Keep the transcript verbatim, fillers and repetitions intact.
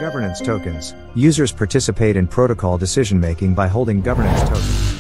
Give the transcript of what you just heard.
Governance tokens. Users participate in protocol decision-making by holding governance tokens.